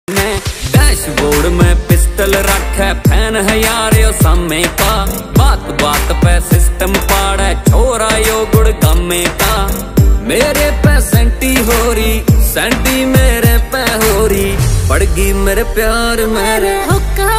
Dashboard में pistol रखे, fan है यार यो सामे का, बात बात पे सिस्टम पाड़े, छोरा यो गुड़ गमे का। मेरे पे सेंटी हो रही, सेंटी मेरे पे हो रही, पड़गी मेरे प्यार मेरे।